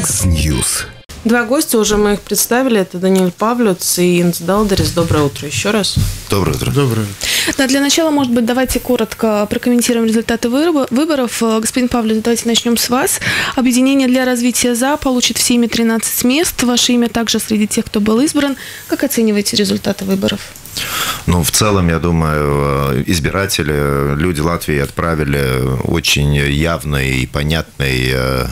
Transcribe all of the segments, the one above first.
X-News. Два гостя, уже мы их представили, это Даниэль Павлюц и Инс Далдерис. Доброе утро еще раз. Доброе утро. Доброе. Да, для начала, может быть, давайте коротко прокомментируем результаты выборов. Господин Павлюц, давайте начнем с вас. Объединение для развития ЗА получит в Сейме 13 мест. Ваше имя также среди тех, кто был избран. Как оцениваете результаты выборов? Ну, в целом, я думаю, избиратели, люди Латвии отправили очень явный и понятный,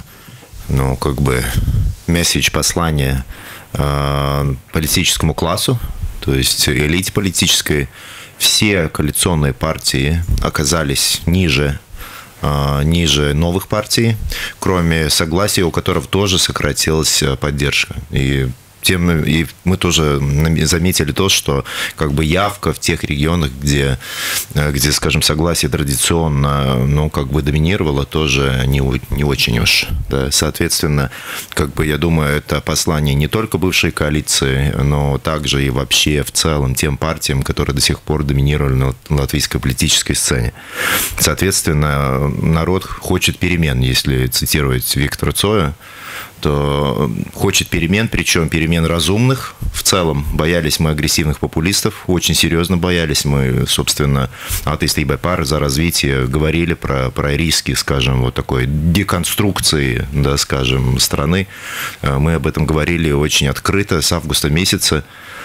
месседж, послание политическому классу, то есть элите политической. Все коалиционные партии оказались ниже новых партий, кроме Согласия, у которых тоже сократилась поддержка. И мы тоже заметили то, что явка в тех регионах, где, скажем, Согласие традиционно, доминировало, тоже не очень уж. Да. Соответственно, я думаю, это послание не только бывшей коалиции, но также и вообще в целом тем партиям, которые до сих пор доминировали на латвийской политической сцене. Соответственно, народ хочет перемен, если цитировать Виктора Цоя, то хочет перемен, причем перемен разумных. В целом боялись мы агрессивных популистов, очень серьезно боялись. Мы, собственно, атеисты БПАР за развитие говорили про риски, скажем, такой деконструкции, да, скажем, страны. Мы об этом говорили очень открыто с августа месяца.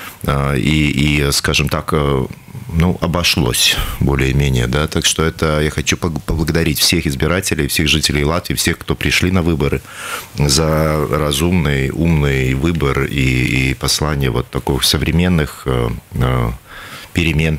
И, скажем так, обошлось более-менее, да, так что это я хочу поблагодарить всех избирателей, всех жителей Латвии, всех, кто пришли на выборы, за разумный, умный выбор и послание таких современных перемен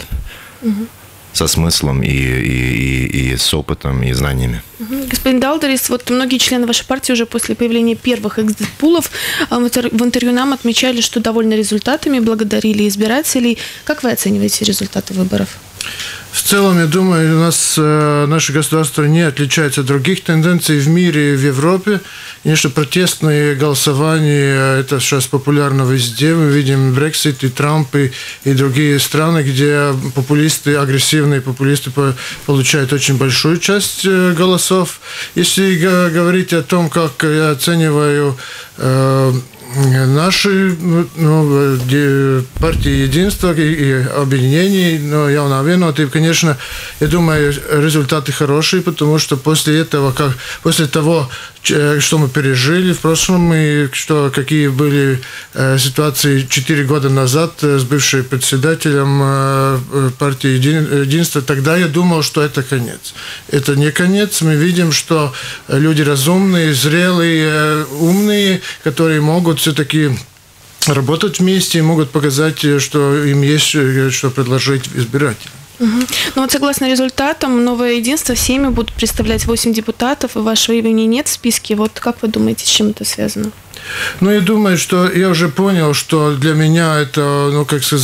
со смыслом и с опытом и знаниями. Господин Далдерис, многие члены вашей партии уже после появления первых экзит-пулов в интервью нам отмечали, что довольны результатами, благодарили избирателей. Как вы оцениваете результаты выборов? В целом, я думаю, наше государство не отличается от других тенденций в мире и в Европе. Конечно, протестные голосования, это сейчас популярно везде. Мы видим Брексит и Трамп и другие страны, где агрессивные популисты получают очень большую часть голосов. Если говорить о том, как я оцениваю наши партии единства и объединений, явно виноваты, конечно, я думаю, результаты хорошие, потому что после того, что мы пережили в прошлом, и какие были ситуации 4 года назад с бывшим председателем партии единства, тогда я думал, что это конец. Это не конец. Мы видим, что люди разумные, зрелые, умные, которые могут все-таки работать вместе и могут показать, что им есть что предложить избирателям. Согласно результатам, новое единство в Сейме будут представлять 8 депутатов, и вашего имени нет в списке. Как вы думаете, с чем это связано? Я думаю, что я уже понял, что для меня это,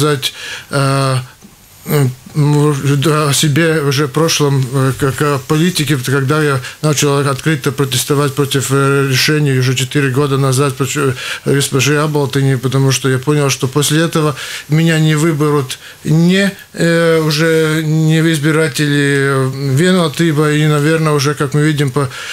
о себе уже в прошлом, как о политике, когда я начал открыто протестовать против решений уже 4 года назад госпожи Аболтыни, потому что я понял, что после этого меня не выберут уже не избиратели Венотыба, и, наверное, уже, как мы видим,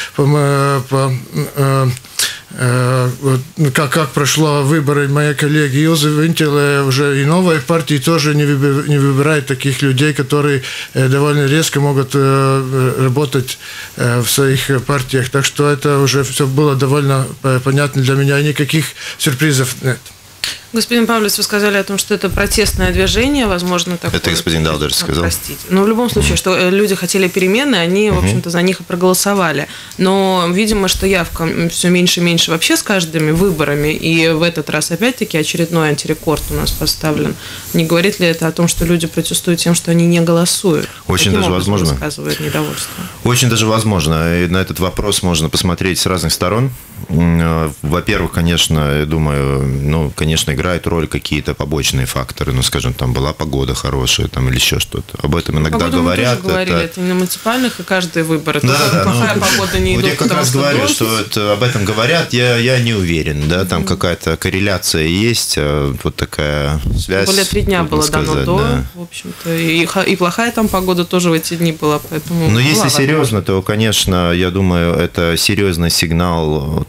как прошло выборы моей коллеги Илзы Винтеле, уже и новые партии тоже не выбирают таких людей, которые довольно резко могут работать в своих партиях. Так что это уже все было довольно понятно для меня, и никаких сюрпризов нет. Господин Павлюц, вы сказали о том, что это протестное движение, возможно, такое. Это господин Далдерис сказал. Простите. Но в любом случае, что люди хотели перемены, они, в общем-то, за них и проголосовали. Но, видимо, что явка все меньше и меньше вообще с каждыми выборами, и в этот раз, опять-таки, очередной антирекорд у нас поставлен. Не говорит ли это о том, что люди протестуют тем, что они не голосуют? Очень даже возможно. Высказывают недовольство. Очень даже возможно. И на этот вопрос можно посмотреть с разных сторон. Во-первых, конечно, я думаю, конечно, играют роль какие-то побочные факторы. Скажем, там была погода хорошая, или еще что-то. Об этом иногда говорят. Мы тоже говорили, это не на муниципальных, и каждые выборы. Плохая погода не идет. Я как раз говорю, что об этом говорят, я не уверен. Да, там какая-то корреляция есть, такая связь. Более 3 дня было дано до, в общем-то. И плохая там погода тоже в эти дни была, поэтому. Но если серьезно, то, конечно, я думаю, это серьезный сигнал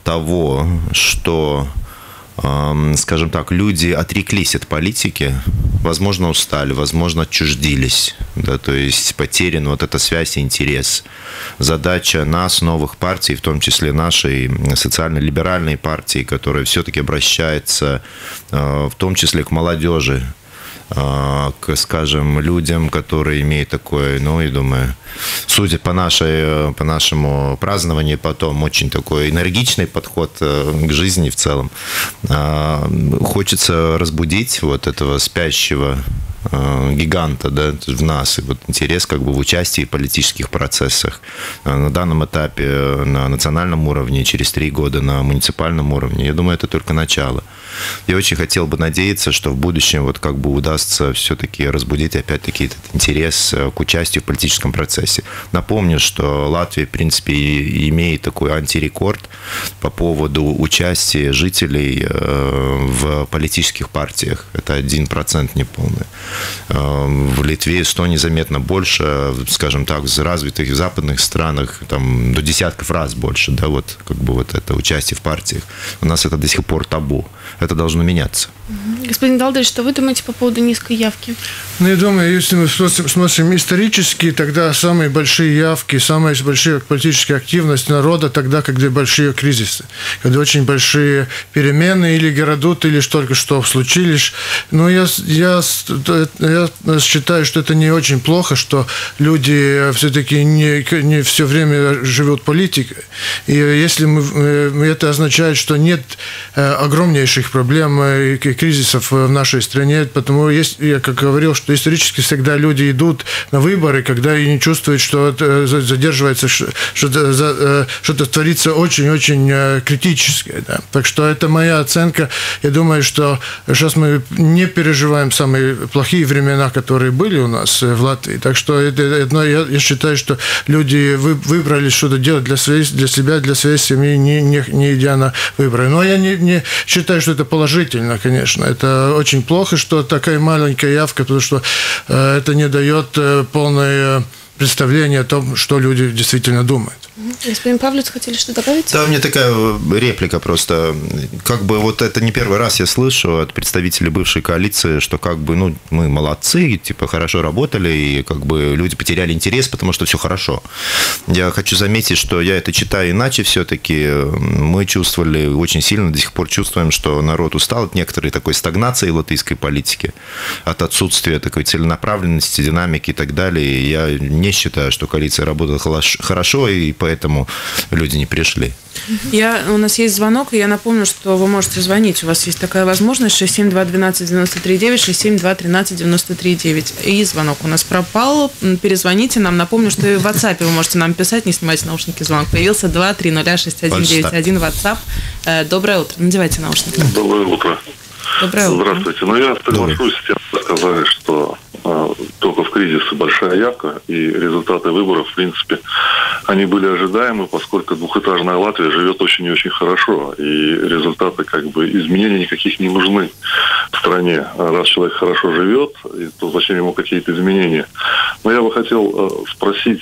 того, что, скажем так, люди отреклись от политики, возможно, устали, возможно, отчуждились, да, то есть потеряна вот эта связь и интерес. Задача нас, новых партий, в том числе нашей социально-либеральной партии, которая все-таки обращается в том числе к молодежи, к, скажем, людям, которые имеют такой, ну, я думаю, судя по нашему празднованию потом, очень такой энергичный подход к жизни в целом. Хочется разбудить вот этого спящего гиганта, да, в нас, и вот интерес как бы в участии в политических процессах. На данном этапе на национальном уровне, через 3 года на муниципальном уровне. Я думаю, это только начало. Я очень хотел бы надеяться, что в будущем вот как бы удастся все-таки разбудить опять-таки этот интерес к участию в политическом процессе. Напомню, что Латвия, в принципе, имеет такой антирекорд по поводу участия жителей в политических партиях. Это 1% неполный. В Литве, Эстонии заметно больше, скажем так, в развитых западных странах там до десятков раз больше, да, вот как бы вот это участие в партиях. У нас это до сих пор табу. Это должно меняться. Господин Далдерич, что вы думаете по поводу низкой явки? Ну, я думаю, если мы смотрим исторически, тогда самые большие явки, самая большая политическая активность народа тогда, когда большие кризисы, когда очень большие перемены или городут, или только что случились. Но я считаю, что это не очень плохо, что люди все-таки не все время живут политикой. И если это означает, что нет огромнейших проблем и кризисов в нашей стране, потому я как говорил, что исторически всегда люди идут на выборы, когда и не чувствуют, что задерживается, что-то творится очень-очень критическое. Да. Так что это моя оценка. Я думаю, что сейчас мы не переживаем самые плохие времена, которые были у нас в Латвии. Так что я считаю, что люди выбрали что-то делать для себя, для своей семьи, не идя на выборы. Но я не считаю, что это положительно, конечно. Это очень плохо, что такая маленькая явка, потому что это не дает полное представление о том, что люди действительно думают. Господин Павлюц, хотели что добавить? Да, у меня такая реплика просто. Как бы вот это не первый раз я слышу от представителей бывшей коалиции, что как бы, ну, мы молодцы, типа хорошо работали, и как бы люди потеряли интерес, потому что все хорошо. Я хочу заметить, что я это читаю иначе все-таки. Мы чувствовали очень сильно, до сих пор чувствуем, что народ устал от некоторой такой стагнации латвийской политики, от отсутствия такой целенаправленности, динамики и так далее. И я не считаю, что коалиция работала хорошо, и поэтому люди не пришли. У нас есть звонок, и я напомню, что вы можете звонить. У вас есть такая возможность. 672-12-93-9, 672-13-93-9. И звонок у нас пропал. Перезвоните нам. Напомню, что и в WhatsApp вы можете нам писать, не снимайте наушники. Звонок появился 2306191 WhatsApp. Доброе утро. Надевайте наушники. Доброе утро. Доброе утро. Здравствуйте. Ну, я соглашусь с тем, что сказали, что только в кризисы большая явка, и результаты выборов, в принципе, они были ожидаемы, поскольку двухэтажная Латвия живет очень и очень хорошо, и результаты, как бы, изменений никаких не нужны в стране. Раз человек хорошо живет, то зачем ему какие-то изменения? Но я бы хотел спросить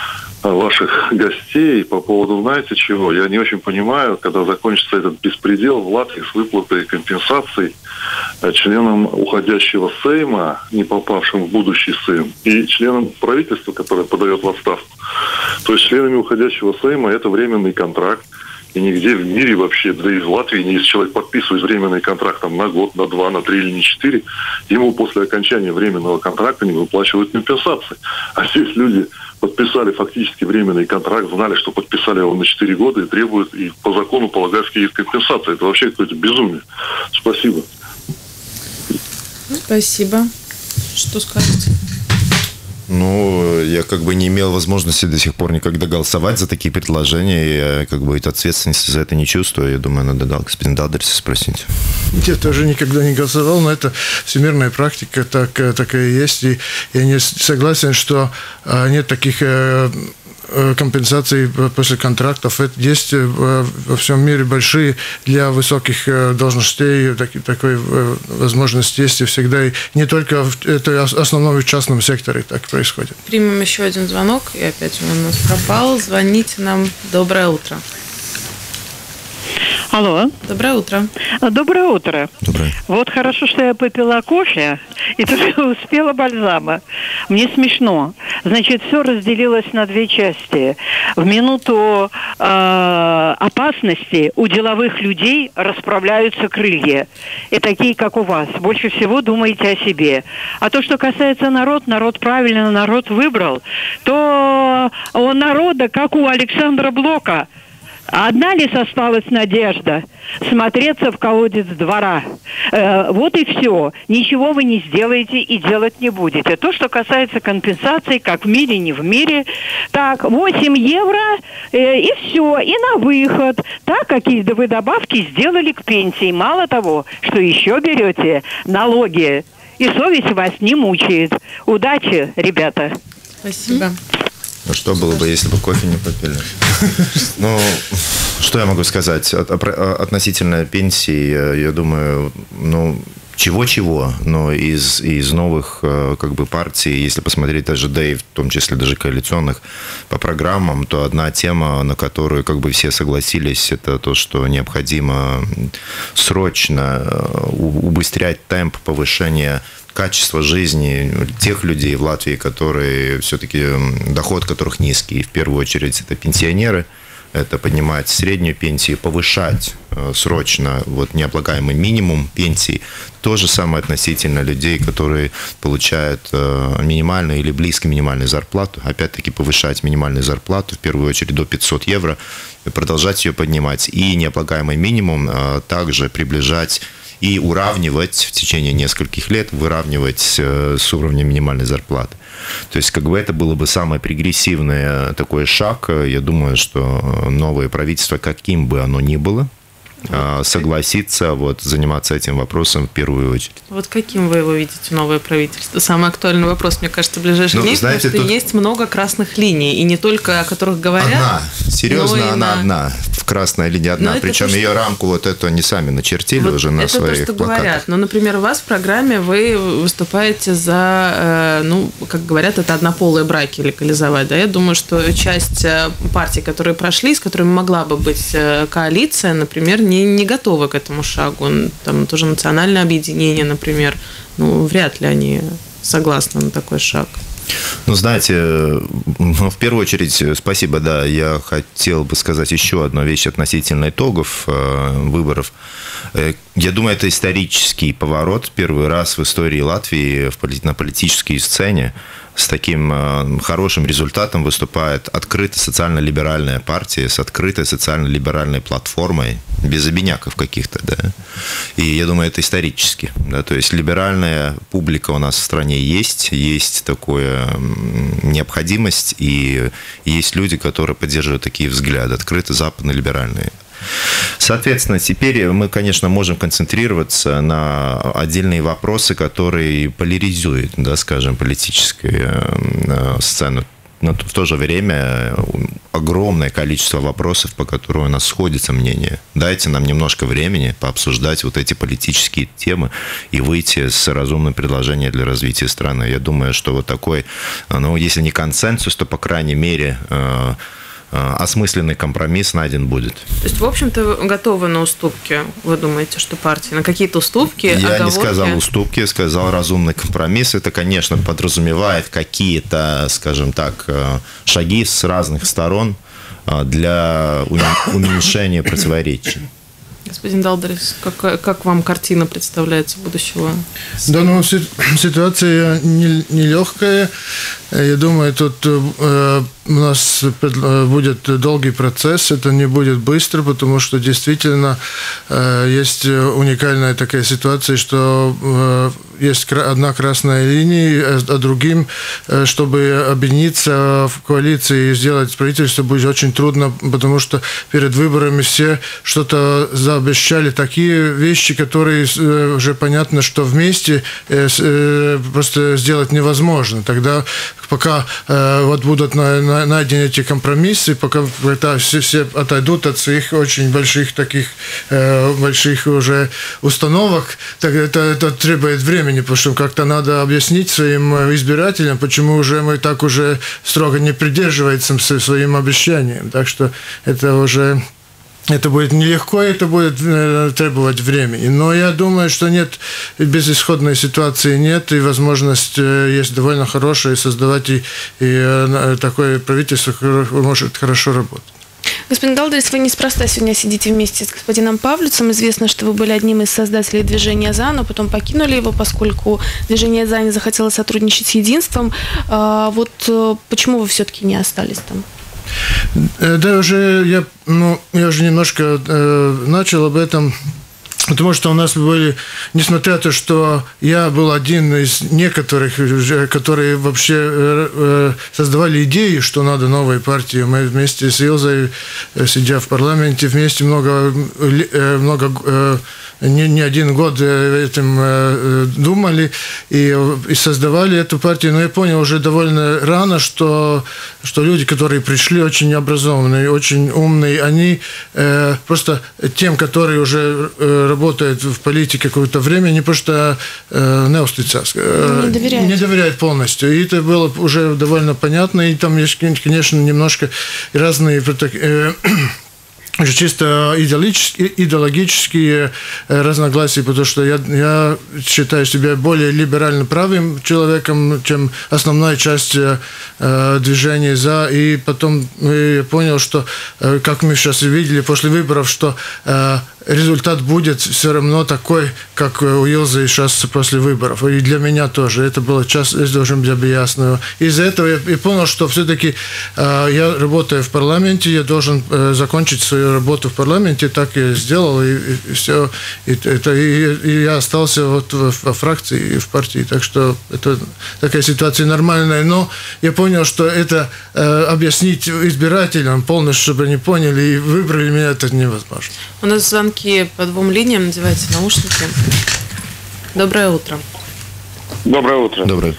ваших гостей по поводу, знаете чего? Я не очень понимаю, когда закончится этот беспредел в Латвии с выплатой компенсаций членам уходящего Сейма, не попавшим в будущий Сейм, и членам правительства, которое подает в отставку. То есть членами уходящего Сейма это временный контракт. И нигде в мире вообще, да и в Латвии, если человек подписывает временный контракт там, на год, на 2, на 3 или не 4, ему после окончания временного контракта не выплачивают компенсации. А здесь люди подписали фактически временный контракт, знали, что подписали его на 4 года и требуют, и по закону полагаются какие-то компенсации. Это вообще какое-то безумие. Спасибо. Спасибо. Что скажете? Ну, я как бы не имел возможности до сих пор никогда голосовать за такие предложения. Я как бы ответственности за это не чувствую. Я думаю, надо господин Далдерса спросить. Я тоже никогда не голосовал, но это всемирная практика, такая есть. И я не согласен, что нет таких компенсаций после контрактов. Есть во всем мире большие для высоких должностей такой возможность есть и всегда. И не только это основном в частном секторе так происходит. Примем еще один звонок, и опять он у нас пропал. Звоните нам. Доброе утро. Алло. Доброе утро. Доброе утро. Доброе. Вот хорошо, что я попила кофе и тоже успела бальзама. Мне смешно. Значит, все разделилось на две части. В минуту опасности у деловых людей расправляются крылья. И такие, как у вас. Больше всего думаете о себе. А то, что касается народ правильно народ выбрал, то у народа, как у Александра Блока, одна лишь осталась надежда – смотреться в колодец двора. Вот и все. Ничего вы не сделаете и делать не будете. То, что касается компенсаций, как в мире, не в мире. Так, 8 евро и все, и на выход. Так, какие вы добавки сделали к пенсии. Мало того, что еще берете налоги, и совесть вас не мучает. Удачи, ребята. Спасибо. Ну, что было бы, если бы кофе не попили? Ну, что я могу сказать? Относительно пенсии, я думаю, ну, чего-чего, но из новых как бы партий, если посмотреть даже, да и в том числе даже коалиционных по программам, то одна тема, на которую как бы все согласились, это то, что необходимо срочно убыстрять темп повышения качество жизни тех людей в Латвии, которые все-таки доход которых низкий. В первую очередь это пенсионеры, это поднимать среднюю пенсию, повышать срочно вот необлагаемый минимум пенсии. То же самое относительно людей, которые получают минимальную или близко минимальную зарплату. Опять-таки повышать минимальную зарплату, в первую очередь до 500 евро, и продолжать ее поднимать. И необлагаемый минимум также приближать и уравнивать в течение нескольких лет, выравнивать с уровнем минимальной зарплаты. То есть, как бы это было бы самый прогрессивный такой шаг. Я думаю, что новое правительство, каким бы оно ни было, согласится вот заниматься этим вопросом в первую очередь. Вот каким вы его видите, новое правительство? Самый актуальный вопрос, мне кажется, в ближайшие дни, знаете, потому что тут есть много красных линий, и не только о которых говорят. Одна. Серьезно, она одна. Красная линия одна. Причем то, ее рамку вот эту они сами начертили вот уже на своих плакатах. Это то, что говорят. Но, например, у вас в программе вы выступаете за, ну, как говорят, это однополые браки легализовать. Да? Я думаю, что часть партий, которые прошли, с которыми могла бы быть коалиция, например, не готовы к этому шагу. Там тоже национальное объединение, например. Ну, вряд ли они согласны на такой шаг. Ну, знаете, в первую очередь, спасибо, да, я хотел бы сказать еще одну вещь относительно итогов выборов. Я думаю, это исторический поворот. Первый раз в истории Латвии на политической сцене с таким хорошим результатом выступает открытая социально-либеральная партия с открытой социально-либеральной платформой, без обиняков каких-то, да. И я думаю, это исторически, да, то есть либеральная публика у нас в стране есть такая необходимость, и есть люди, которые поддерживают такие взгляды, открыто западно-либеральные. Соответственно, теперь мы, конечно, можем концентрироваться на отдельные вопросы, которые поляризуют, да, скажем, политическую сцену. Но в то же время огромное количество вопросов, по которым у нас сходится мнение. Дайте нам немножко времени пообсуждать вот эти политические темы и выйти с разумным предложением для развития страны. Я думаю, что вот такой, ну, если не консенсус, то, по крайней мере, осмысленный компромисс найден будет. То есть, в общем-то, вы готовы на уступки, вы думаете, что партии? На какие-то уступки, Я оговорки? не сказал уступки, я сказал разумный компромисс. Это, конечно, подразумевает какие-то, скажем так, шаги с разных сторон для уменьшения противоречий. Господин Далдрис, как вам картина представляется будущего? Да, ну, ситуация нелегкая. Я думаю, тут у нас будет долгий процесс, это не будет быстро, потому что действительно есть уникальная такая ситуация, что есть одна красная линия, а другим, чтобы объединиться в коалиции и сделать правительство, будет очень трудно, потому что перед выборами все что-то заобещали, такие вещи, которые уже понятно, что вместе просто сделать невозможно. Тогда пока вот будут найдены эти компромиссы, пока все отойдут от своих очень больших таких больших уже установок, так это требует времени, потому что как-то надо объяснить своим избирателям, почему уже мы так уже строго не придерживаемся своим обещаниям. Так что это уже это будет нелегко, это будет требовать времени. Но я думаю, что нет, безысходной ситуации нет, и возможность есть довольно хорошая, и создавать и такое правительство может хорошо работать. Господин Далдрис, вы неспроста сегодня сидите вместе с господином Павлюцем. Известно, что вы были одним из создателей движения «За», но потом покинули его, поскольку движение «За» не захотело сотрудничать с «Единством». Вот почему вы все-таки не остались там? Да, я уже немножко начал об этом, потому что у нас были, несмотря на то, что я был один из некоторых, которые вообще создавали идеи, что надо новой партии, мы вместе с Илзой, сидя в парламенте, вместе не один год этим думали и создавали эту партию, но я понял уже довольно рано, что люди, которые пришли, очень образованные, очень умные, они просто тем, которые уже работают в политике какое-то время, они просто не доверяют полностью. И это было уже довольно понятно, и там есть, конечно, немножко разные чисто идеологические разногласия, потому что я считаю себя более либерально правым человеком, чем основная часть движения «За». И потом я понял, что, как мы сейчас видели после выборов, что результат будет все равно такой, как у Илзы сейчас после выборов. И для меня тоже. Это было должен быть ясно. Из-за этого я понял, что все-таки я работаю в парламенте, я должен закончить свою работу в парламенте, так я сделал, и все. И я остался вот во фракции и в партии. Так что это такая ситуация нормальная. Но я понял, что это объяснить избирателям полностью, чтобы они поняли и выбрали меня, это невозможно. У нас звонки по 2 линиям, надевайте наушники. Доброе утро. Доброе утро. Доброе.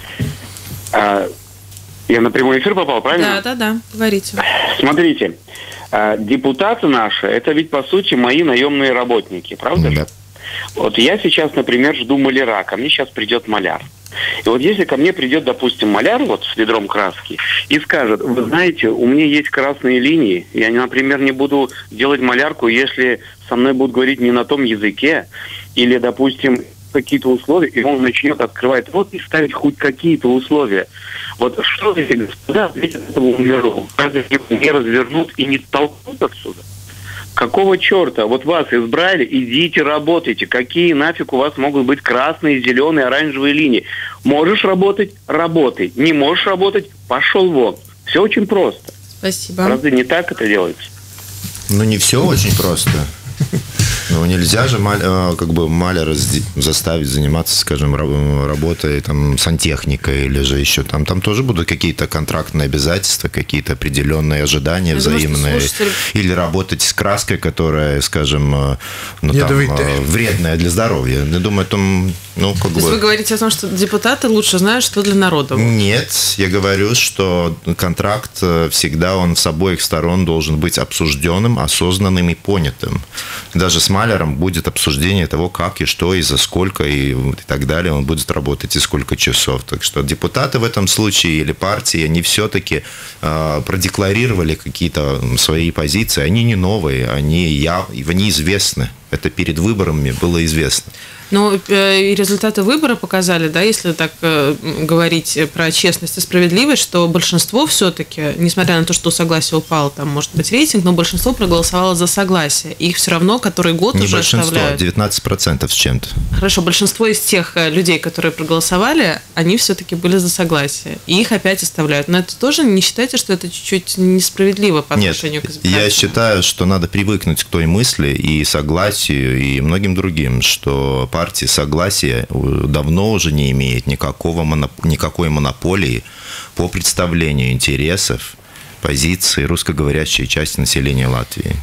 Я на прямой эфир попал, правильно? Да, говорите. Смотрите, депутаты наши, это ведь по сути мои наемные работники, правда же? Вот я сейчас, например, жду маляра, ко мне сейчас придет маляр. И вот если ко мне придет, допустим, маляр вот с ведром краски и скажет: вы знаете, у меня есть красные линии, я, например, не буду делать малярку, если со мной будут говорить не на том языке, или, допустим, какие-то условия, и он начнет открывать рот и ставить хоть какие-то условия. Вот что эти господа ответят этому миру? Разве не развернут и не толкнут отсюда? Какого черта? Вот вас избрали, идите работайте. Какие нафиг у вас могут быть красные, зеленые, оранжевые линии? Можешь работать – работай. Не можешь работать – пошел вон. Все очень просто. Спасибо. Разве не так это делается? Ну, не все очень просто. Ну, нельзя же маляра заставить заниматься, скажем, работой там, сантехникой или же еще там. Там тоже будут какие-то контрактные обязательства, какие-то определенные ожидания взаимные. Или работать с краской, которая, скажем, вредная для здоровья. Я думаю, там, То есть вы говорите о том, что депутаты лучше знают, что для народа? Нет, я говорю, что контракт всегда, он с обоих сторон должен быть обсужденным, осознанным и понятым. Даже с маляром будет обсуждение того, как и что, и за сколько, и так далее. Он будет работать и сколько часов. Так что депутаты в этом случае или партии, они все-таки продекларировали какие-то свои позиции. Они не новые, они известны. Это перед выборами было известно. Ну, и результаты выбора показали, да, если так говорить про честность и справедливость, что большинство все-таки, несмотря на то, что согласие упало, там, может быть, рейтинг, но большинство проголосовало за согласие. Их все равно который год не уже оставляют. 19% с чем-то. Хорошо, большинство из тех людей, которые проголосовали, они все-таки были за согласие. И их опять оставляют. Но это тоже не считаете, что это чуть-чуть несправедливо по отношению к избирателям? Я считаю, что надо привыкнуть к той мысли и согласию, и многим другим, что партия согласия давно уже не имеет никакой монополии по представлению интересов, позиций русскоговорящей части населения Латвии.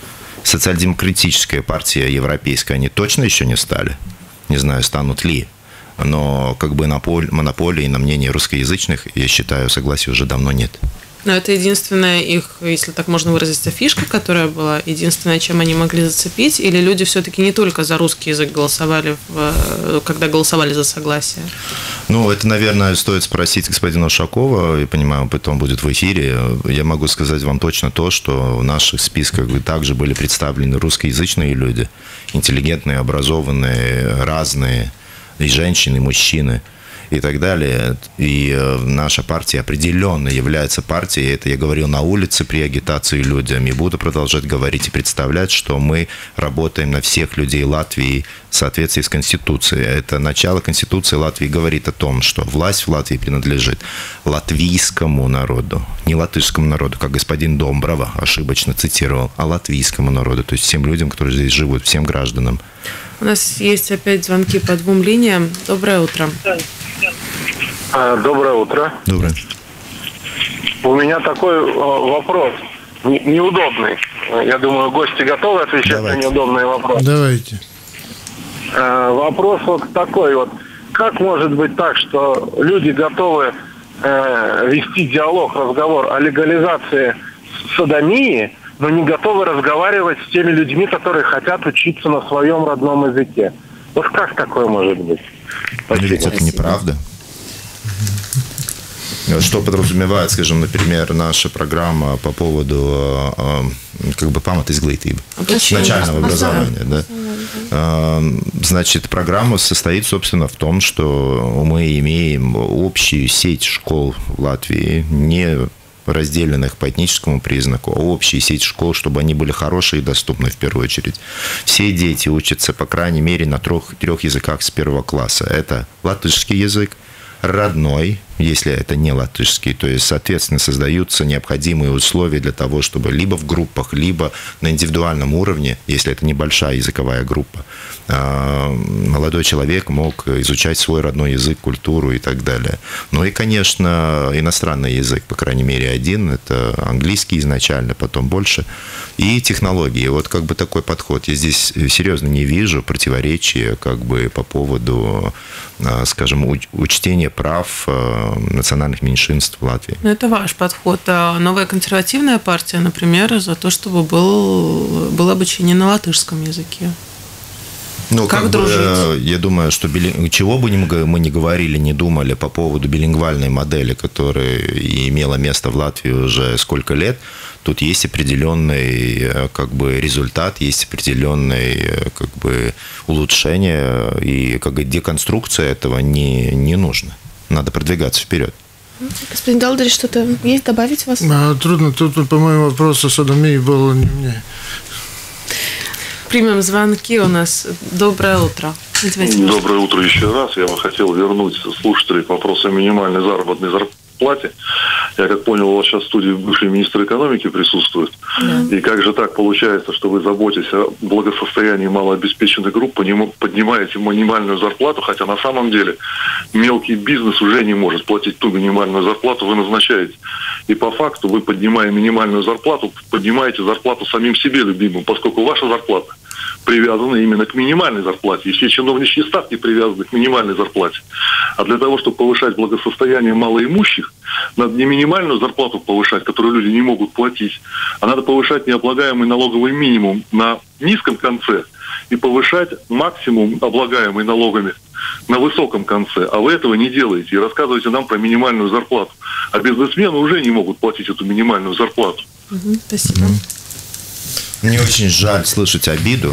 Социал-демократическая партия европейская, они точно еще не стали. Не знаю, станут ли. Но как бы монополии на мнение русскоязычных, я считаю, согласия уже давно нет. Но это единственная их, если так можно выразиться, фишка, которая была, единственное, чем они могли зацепить, или люди все-таки не только за русский язык голосовали, когда голосовали за согласие? Ну, это, наверное, стоит спросить господина Ушакова, я понимаю, потом будет в эфире. Я могу сказать вам точно то, что в наших списках также были представлены русскоязычные люди, интеллигентные, образованные, разные, и женщины, и мужчины, и так далее. И наша партия определенно является партией, это я говорил на улице при агитации людям, и буду продолжать говорить и представлять, что мы работаем на всех людей Латвии в соответствии с Конституцией. Это начало Конституции Латвии говорит о том, что власть в Латвии принадлежит латвийскому народу, не латышскому народу, как господин Домброва ошибочно цитировал, а латвийскому народу, то есть всем людям, которые здесь живут, всем гражданам. У нас есть опять звонки по 2 линиям. Доброе утро. Доброе утро. Доброе. У меня такой вопрос неудобный. Я думаю, гости готовы отвечать на неудобные вопросы. Давайте. Вопрос вот такой вот. Как может быть так, что люди готовы вести диалог, разговор о легализации содомии, но не готовы разговаривать с теми людьми, которые хотят учиться на своем родном языке? Вот как такое может быть? Ведь это неправда. Что подразумевает, скажем, например, наша программа по поводу как бы паматизглитības, начального образования, да? Значит, программа состоит, собственно, в том, что мы имеем общую сеть школ в Латвии, не разделенных по этническому признаку, а общая сеть школ, чтобы они были хорошие и доступны в первую очередь. Все дети учатся, по крайней мере, на трех языках с 1 класса. Это латышский язык, родной, если это не латышский, то есть, соответственно, создаются необходимые условия для того, чтобы либо в группах, либо на индивидуальном уровне, если это небольшая языковая группа, молодой человек мог изучать свой родной язык, культуру и так далее. Ну и, конечно, иностранный язык, по крайней мере, один, это английский изначально, потом больше, и технологии. Вот как бы такой подход. Я здесь серьезно не вижу противоречия как бы по поводу, скажем, учтения прав национальных меньшинств в Латвии. Ну, это ваш подход. А Новая консервативная партия, например, за то, чтобы было обучение на латышском языке. Ну, как дружить? Я думаю, что чего бы мы ни говорили, не думали по поводу билингвальной модели, которая имела место в Латвии уже сколько лет, тут есть определенный как бы результат, есть определенное как бы улучшение, и как бы деконструкция этого не нужна. Надо продвигаться вперед. Господин Далдерич, что-то есть добавить вас? Трудно. Тут, по-моему, вопрос о содомии был не мне. Примем звонки у нас. Доброе утро. Доброе утро еще раз. Я бы хотел вернуть слушателей к вопросу о минимальной заработной зарплате. Я как понял, у вас сейчас в студии бывший министр экономики присутствует. Да. И как же так получается, что вы заботитесь о благосостоянии малообеспеченных групп, поднимаете минимальную зарплату, хотя на самом деле мелкий бизнес уже не может платить ту минимальную зарплату, вы назначаете. И по факту вы, поднимая минимальную зарплату, поднимаете зарплату самим себе любимым, поскольку ваша зарплата привязаны именно к минимальной зарплате. И все чиновничьи ставки привязаны к минимальной зарплате. А для того, чтобы повышать благосостояние малоимущих, надо не минимальную зарплату повышать, которую люди не могут платить, а надо повышать необлагаемый налоговый минимум на низком конце и повышать максимум, облагаемый налогами, на высоком конце. А вы этого не делаете и рассказываете нам про минимальную зарплату. А бизнесмены уже не могут платить эту минимальную зарплату. Спасибо. Мне очень жаль слышать обиду,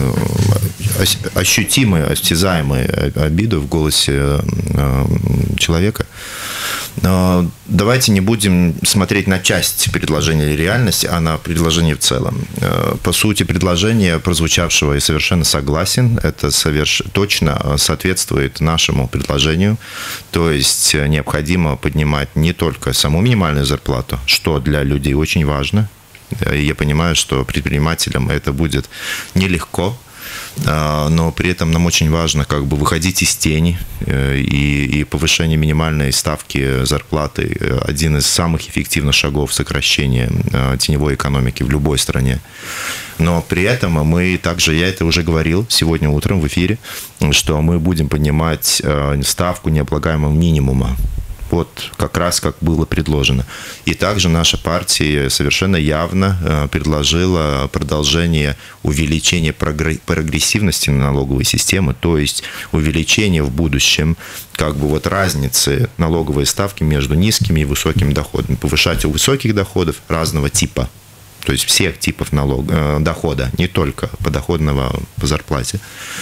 ощутимую, осязаемую обиду в голосе человека. Но давайте не будем смотреть на часть предложения или реальности, а на предложение в целом. По сути, предложение прозвучавшего, я совершенно согласен, это точно соответствует нашему предложению. То есть необходимо поднимать не только саму минимальную зарплату, что для людей очень важно. И я понимаю, что предпринимателям это будет нелегко, но при этом нам очень важно как бы выходить из тени, и повышение минимальной ставки зарплаты – один из самых эффективных шагов сокращения теневой экономики в любой стране. Но при этом мы также, я это уже говорил сегодня утром в эфире, что мы будем поднимать ставку необлагаемого минимума Вот как раз как было предложено. И также наша партия совершенно явно предложила продолжение увеличения прогрессивности налоговой системы, то есть увеличение в будущем как бы вот разницы налоговой ставки между низкими и высокими доходами. Повышать у высоких доходов разного типа, то есть всех типов дохода, не только подоходного по зарплате,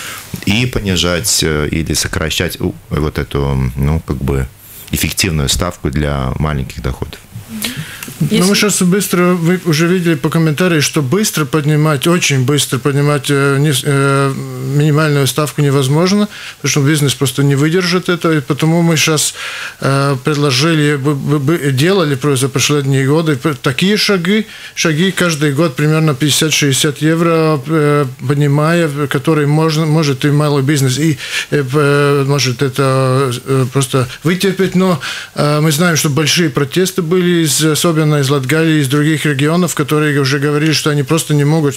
и понижать или сокращать вот эту, ну, как бы эффективную ставку для маленьких доходов. Но мы сейчас быстро, вы уже видели по комментариям, что быстро поднимать, очень быстро поднимать минимальную ставку невозможно, потому что бизнес просто не выдержит это, и потому мы сейчас предложили, делали за последние годы такие шаги каждый год примерно 50-60 евро поднимая, которые может и малый бизнес, и может это просто вытерпеть, но мы знаем, что большие протесты были, особенно из Латгалии, из других регионов, которые уже говорили, что они просто не могут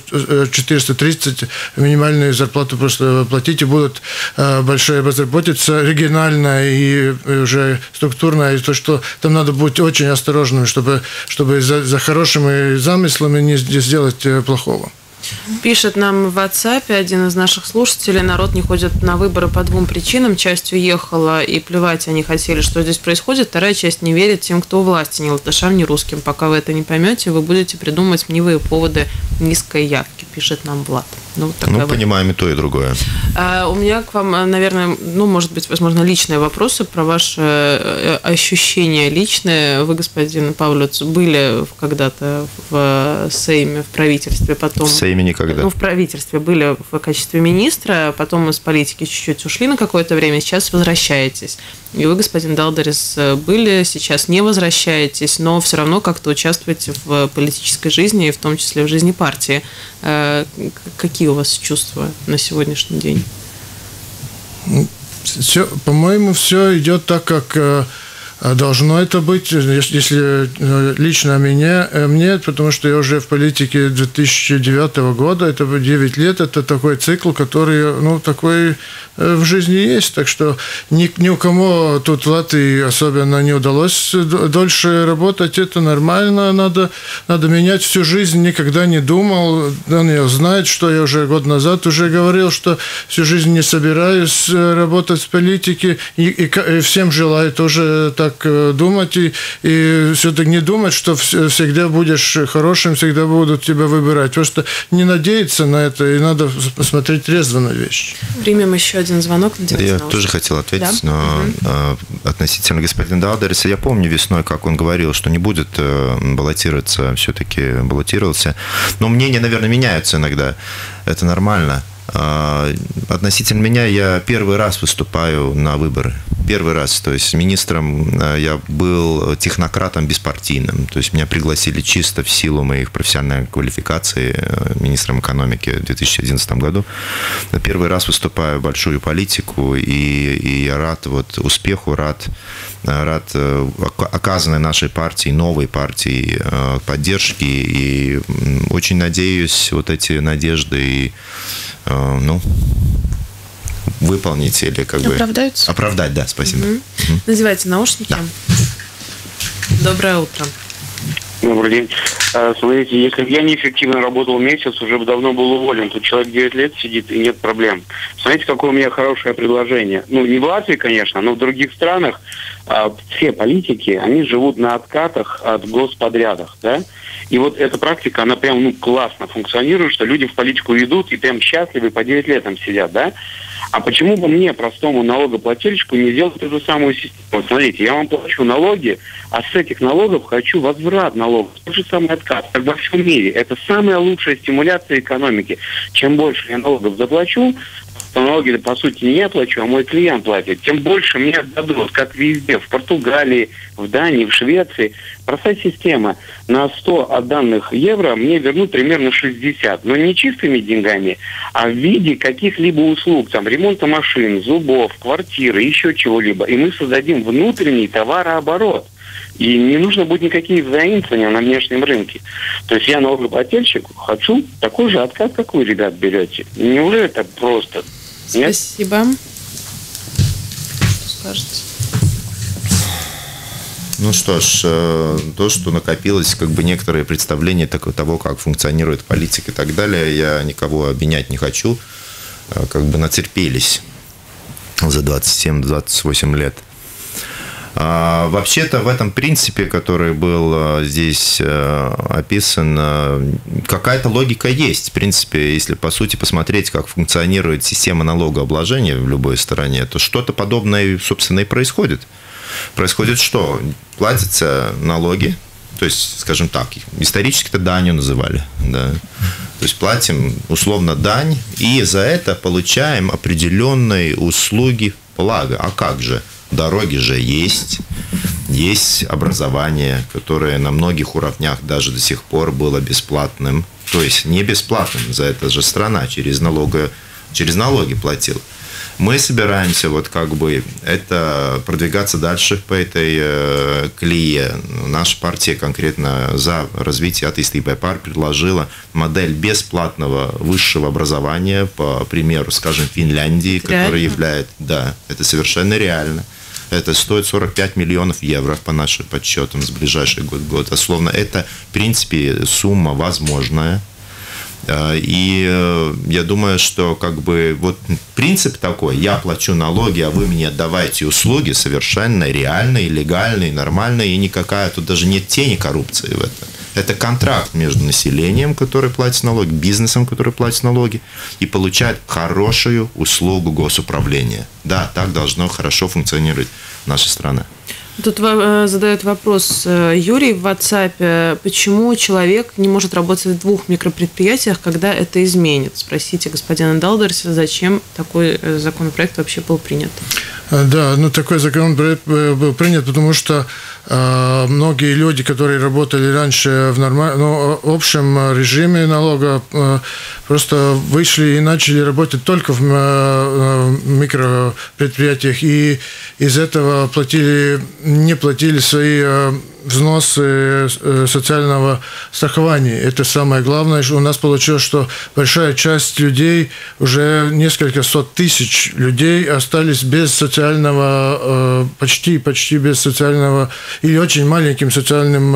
430 минимальную зарплату просто платить, и будут большая безработица региональная и уже структурная, и то, что там надо быть очень осторожным, чтобы за хорошими замыслами не сделать плохого. Пишет нам в WhatsApp один из наших слушателей: народ не ходит на выборы по двум причинам. Часть уехала, и плевать они хотели, что здесь происходит. Вторая часть не верит тем, кто у власти, ни латышам, ни русским. Пока вы это не поймете, вы будете придумывать мнивые поводы низкой явки, пишет нам Влад. Ну, понимаем и то, и другое. У меня к вам, наверное, может быть, возможно, личные вопросы про ваши ощущения личные. Вы, господин Павлюц, были когда-то в Сейме, в правительстве, потом... В Сейме никогда. В правительстве были в качестве министра, потом из политики чуть-чуть ушли на какое-то время, сейчас возвращаетесь. И вы, господин Далдерис, были, сейчас не возвращаетесь, но все равно как-то участвуете в политической жизни, и в том числе в жизни партии. Какие у вас чувства на сегодняшний день? По-моему, все идет так, как должно это быть, если лично мне, потому что я уже в политике 2009 года, это 9 лет, это такой цикл, который, такой в жизни есть, так что ни у кого тут в Латвии особенно не удалось дольше работать, это нормально, надо менять всю жизнь, никогда не думал, Даниил знает, что я уже год назад уже говорил, что всю жизнь не собираюсь работать в политике, и всем желаю тоже так думать, и все-таки не думать, что всегда будешь хорошим, всегда будут тебя выбирать. Просто не надеяться на это, и надо смотреть трезво на вещи. Примем еще один звонок. Я тоже хотел ответить, но относительно господина Далдериса, я помню весной, как он говорил, что не будет баллотироваться, все-таки баллотировался. Но мнения, наверное, меняются иногда. Это нормально. Относительно меня, я первый раз выступаю на выборы. Первый раз. То есть министром я был технократом беспартийным. То есть меня пригласили чисто в силу моих профессиональной квалификаций министром экономики в 2011 году. Первый раз выступаю в большую политику, и я рад успеху, рад оказанной нашей партии, новой партии поддержки. И очень надеюсь эти надежды выполнить или оправдаются? Оправдать, да, спасибо. Надевайте наушники. Да. Доброе утро. Добрый день. Смотрите, если бы я неэффективно работал месяц, уже бы давно был уволен. Тут человек 9 лет сидит, и нет проблем. Смотрите, какое у меня хорошее предложение. Не в Латвии, конечно, но в других странах все политики, они живут на откатах от господрядов, да? И эта практика, она прям классно функционирует, что люди в политику идут и прям счастливы, по 9 лет там сидят, да? А почему бы мне, простому налогоплательщику, не сделать эту самую систему? Смотрите, я вам плачу налоги, а с этих налогов хочу возврат налогов. Тот же самый откат, как во всем мире. Это самая лучшая стимуляция экономики. Чем больше я налогов заплачу, налоги, по сути, не я плачу, а мой клиент платит, тем больше мне отдадут, как везде, в Португалии, в Дании, в Швеции. Простая система. На 100 отданных евро мне вернут примерно 60. Но не чистыми деньгами, а в виде каких-либо услуг, там, ремонта машин, зубов, квартиры, еще чего-либо. И мы создадим внутренний товарооборот. И не нужно будет никаких заимствований на внешнем рынке. То есть я налогоплательщик хочу такой же откат, как вы, ребят, берете. Неужели это просто? Нет? Спасибо. Что скажете? Ну что ж, то, что накопилось, как бы некоторые представления того, как функционирует политика и так далее, я никого обвинять не хочу, как бы натерпелись за 27-28 лет. Вообще-то в этом принципе, который был здесь описан, какая-то логика есть. В принципе, если по сути посмотреть, как функционирует система налогообложения в любой стране, то что-то подобное, собственно, и происходит. Происходит что? Платятся налоги, то есть, скажем так, исторически это данью называли, да. То есть платим условно дань, и за это получаем определенные услуги, блага. А как же? Дороги же есть образование, которое на многих уровнях даже до сих пор было бесплатным. То есть не бесплатным, за это же страна через налоги платила. Мы собираемся вот как бы это продвигаться дальше по этой колее. Наша партия конкретно за развитие атеистской партии предложила модель бесплатного высшего образования, по примеру, скажем, Финляндии, которая является... Да, это совершенно реально. Это стоит 45 миллионов евро по нашим подсчетам с ближайший год. Условно, это, в принципе, сумма возможная. И я думаю, что как бы вот принцип такой: я плачу налоги, а вы мне отдавайте услуги, совершенно реальные, легальные, нормальные, и никакая тут даже нет тени коррупции в этом. Это контракт между населением, которое платит налоги, бизнесом, который платит налоги, и получает хорошую услугу госуправления. Да, так должно хорошо функционировать наша страна. Тут задает вопрос Юрий в WhatsApp. Почему человек не может работать в двух микропредприятиях, когда это изменит? Спросите господина Далдерса, зачем такой законопроект вообще был принят. Да, такой законопроект был принят, потому что многие люди, которые работали раньше в общем режиме налога, просто вышли и начали работать только в микропредприятиях, и из этого не платили свои взносы социального страхования. Это самое главное. У нас получилось, что большая часть людей, уже несколько сот тысяч людей остались без социального, почти без социального или очень маленьким социальным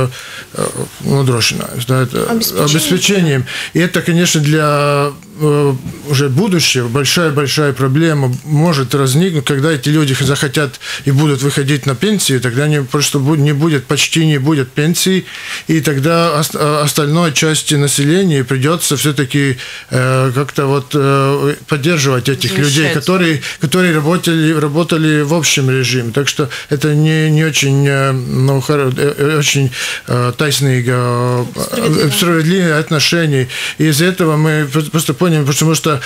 обеспечением. И это, конечно, для уже будущего большая проблема может возникнуть, когда эти люди захотят и будут выходить на пенсию, тогда почти не будет пенсии, и тогда остальной части населения придется все-таки как-то поддерживать этих людей, которые работали в общем режиме. Так что это не очень, очень тайные, справедливые отношения. И из-за этого мы просто поняли, потому что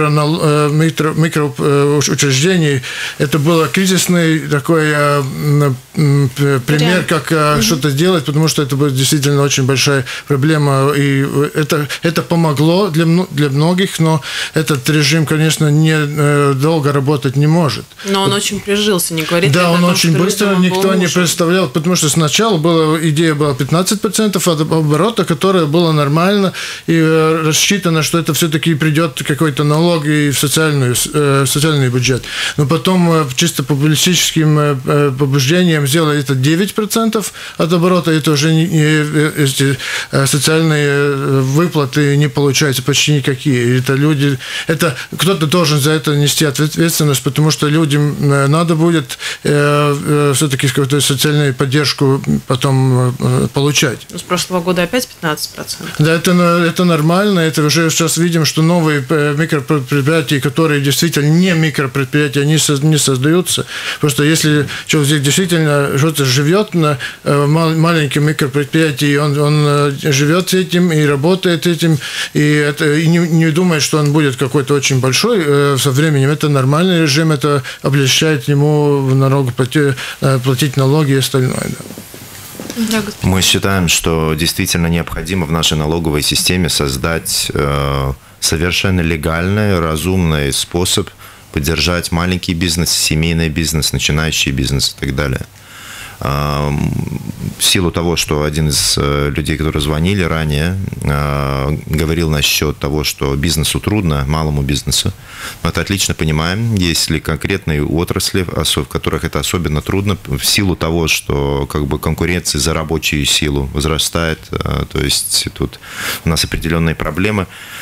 микроучреждение это было кризисный такой пример, как что-то сделать, потому что это была действительно очень большая проблема, и это помогло для многих, но этот режим, конечно, долго работать не может. Но он очень прижился, не говорит. Да, он очень быстро, никто не представлял, потому что сначала идея была 15% от оборота, которое было нормально, и рассчитано, что это все-таки придет какой-то налог и в социальный бюджет. Но потом чисто популистическим побуждением сделали это 9% от оборота, это уже эти социальные выплаты не получаются почти никакие. Это кто-то должен за это нести ответственность, потому что людям надо будет все-таки какую-то социальную поддержку потом получать. С прошлого года опять 15%. Да, это нормально. Это уже сейчас видим, что новые микропредприятия, которые действительно не микропредприятия, они не создаются. Просто если человек действительно что-то живет на маленьком микропредприятии, он живет этим и работает этим, и не думает, что он будет какой-то очень большой со временем. Это нормальный режим, это облегчает ему платить налоги и остальное. Мы считаем, что действительно необходимо в нашей налоговой системе создать совершенно легальный, разумный способ поддержать маленький бизнес, семейный бизнес, начинающий бизнес и так далее. В силу того, что один из людей, которые звонили ранее, говорил насчет того, что бизнесу трудно, малому бизнесу. Мы это отлично понимаем. Есть ли конкретные отрасли, в которых это особенно трудно, в силу того, что как бы конкуренция за рабочую силу возрастает. То есть тут у нас определенные проблемы.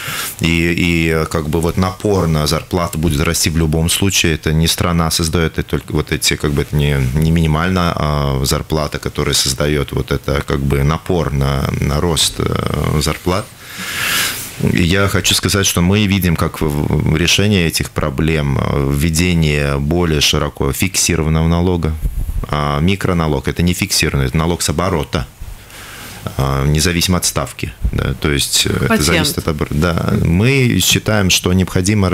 И как бы вот напор на зарплату будет расти в любом случае. Это не страна создает, это только вот эти, как бы это не минимальная зарплата, которая создает вот это как бы напор на рост зарплат. Я хочу сказать, что мы видим как решение этих проблем введение более широко фиксированного налога. А микроналог – это не фиксированный, это налог с оборота, независимо от ставки. Да, то есть это зависит от оборота. Да. Мы считаем, что необходимо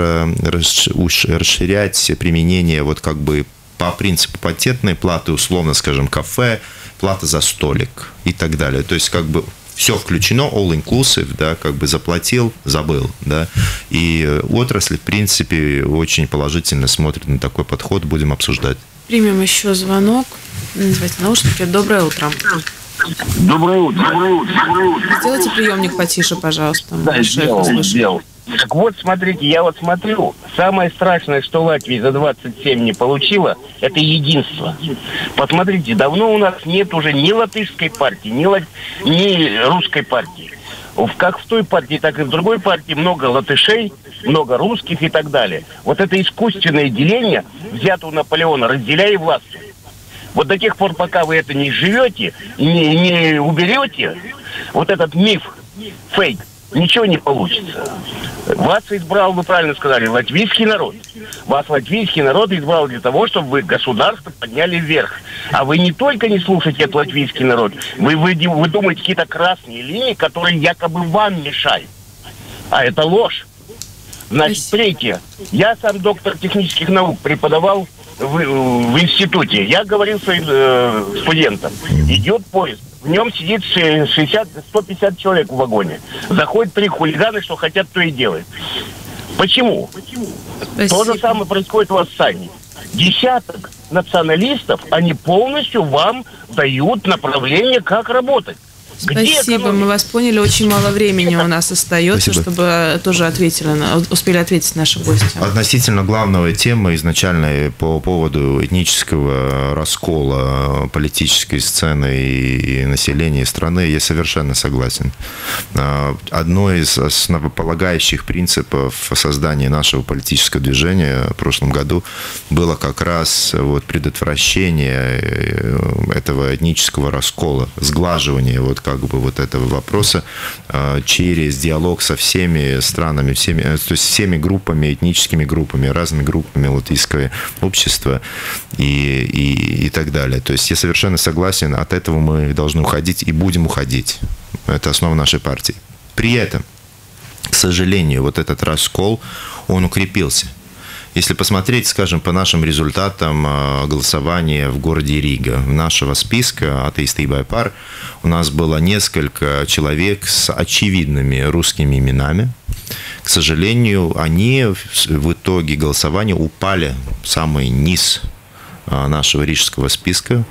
расширять применение вот как бы по принципу патентной платы, условно скажем, кафе, плата за столик и так далее. То есть как бы все включено, all inclusive, да, как бы заплатил, забыл, да. И отрасль, в принципе, очень положительно смотрит на такой подход, будем обсуждать. Примем еще звонок. Называйте наушники. Доброе утро. Доброе утро. Сделайте приемник потише, пожалуйста. Да, сделал. Так вот, смотрите, я вот смотрю, самое страшное, что Латвия за 27 не получила, это единство. Посмотрите, давно у нас нет уже ни латышской партии, ни русской партии. Как в той партии, так и в другой партии много латышей, много русских и так далее. Вот это искусственное деление, взято у Наполеона, разделяй власть. Вот до тех пор, пока вы это не живете, не уберете, вот этот миф, фейк, ничего не получится. Вас избрал, вы правильно сказали, латвийский народ. Вас латвийский народ избрал для того, чтобы вы государство подняли вверх. А вы не только не слушаете этот латвийский народ, вы думаете какие-то красные линии, которые якобы вам мешают. А это ложь. Значит, третье. Я сам доктор технических наук, преподавал в институте. Я говорил своим студентам, идет поезд. В нем сидит 150 человек в вагоне. Заходят 3 хулигана, что хотят, то и делают. Почему? Спасибо. То же самое происходит у вас в САНИ. Десяток националистов, они полностью вам дают направление, как работать. Спасибо, мы вас поняли. Очень мало времени у нас остается, чтобы тоже успели ответить наши гости. Относительно главной темы изначальной по поводу этнического раскола политической сцены и населения страны, я совершенно согласен. Одно из основополагающих принципов создания нашего политического движения в прошлом году было как раз вот предотвращение этого этнического раскола, сглаживание как бы вот этого вопроса через диалог со всеми странами, то есть всеми группами, этническими группами, разными группами латвийского общества и так далее. То есть я совершенно согласен, от этого мы должны уходить и будем уходить. Это основа нашей партии. При этом, к сожалению, вот этот раскол, он укрепился. Если посмотреть, скажем, по нашим результатам голосования в городе Рига, нашего списка от Истībai par у нас было несколько человек с очевидными русскими именами. К сожалению, они в итоге голосования упали в самый низ нашего рижского списка,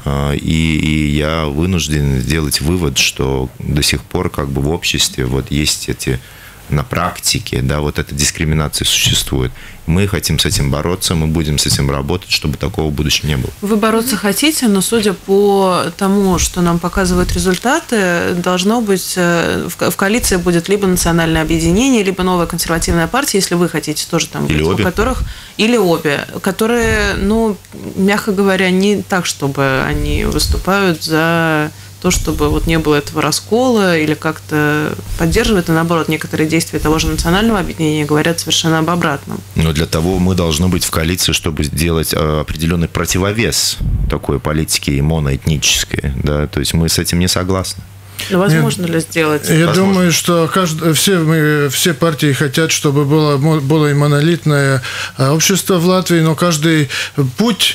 и я вынужден сделать вывод, что до сих пор как бы в обществе вот есть эти на практике, да, вот эта дискриминация существует. Мы хотим с этим бороться, мы будем с этим работать, чтобы такого в будущем не было. Вы бороться хотите, но судя по тому, что нам показывают результаты, должно быть, в коалиции будет либо национальное объединение, либо новая консервативная партия, если вы хотите тоже там быть, у которых, или обе, которые, ну, мягко говоря, не так, чтобы они выступают за то, чтобы вот не было этого раскола или как-то поддерживает, и наоборот, некоторые действия того же национального объединения говорят совершенно об обратном. Но для того мы должны быть в коалиции, чтобы сделать определенный противовес такой политике моноэтнической. Да? То есть мы с этим не согласны. Но возможно ли сделать? Я думаю, что все партии хотят, чтобы было и монолитное общество в Латвии, но каждый путь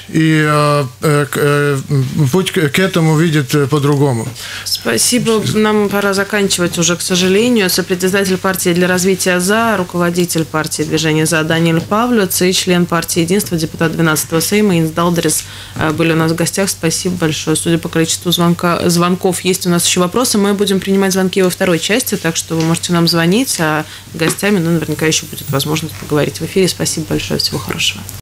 к этому видит по-другому. Спасибо. Нам пора заканчивать уже, к сожалению. Сопредседатель партии для развития «За», руководитель партии «Движение за» Даниэль Павлюц и член партии «Единство», депутат 12-го Сейма Инс Далдрис были у нас в гостях. Спасибо большое. Судя по количеству звонков, есть у нас еще вопросы. Мы будем принимать звонки во второй части, так что вы можете нам звонить, а с гостями, наверняка еще будет возможность поговорить в эфире. Спасибо большое. Всего хорошего.